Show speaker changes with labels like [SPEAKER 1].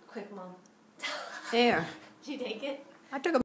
[SPEAKER 1] Quick, Mom.
[SPEAKER 2] There.
[SPEAKER 1] Did you take it?
[SPEAKER 2] I took a